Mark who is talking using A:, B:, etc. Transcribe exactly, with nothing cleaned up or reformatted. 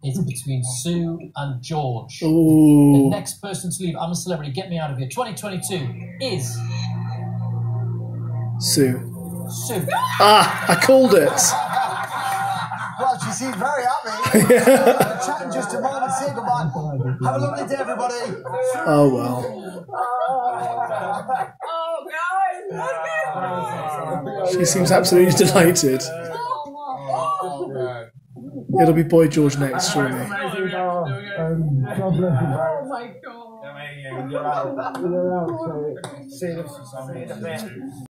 A: It's between Sue and George.
B: Ooh.
A: The next person to leave I'm a Celebrity, Get Me Out of Here twenty twenty-two is...
B: Sue.
A: Sue.
B: Ah, I called it.
C: Well, she seemed very happy. Yeah. Chatting just a moment, say goodbye. Have a lovely day, everybody.
B: Oh, well.
D: Oh, guys.
B: She seems absolutely delighted. It'll be Boy George next, surely.
D: Oh, my God.
C: You're out. You're out. See you.